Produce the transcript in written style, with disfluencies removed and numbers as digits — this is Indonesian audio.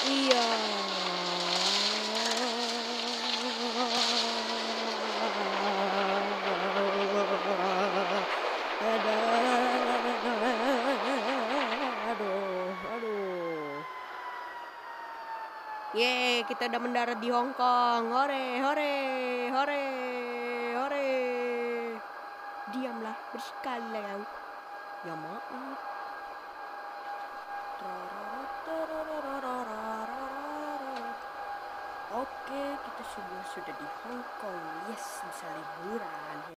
Iya. Aduh, aduh. Yeay, kita udah mendarat di Hong Kong. Hore, hore, hore, hore. Diamlah, bersekali lah kau. Ya maaf. Oke, kita sudah di Hong Kong. Yes, bisa liburan.